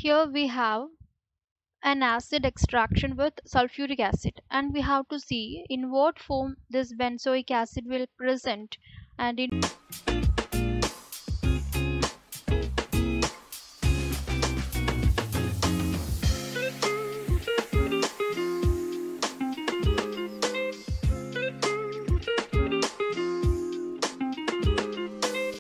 here we have an acid extraction with sulfuric acid, and we have to see in what form this benzoic acid will present and in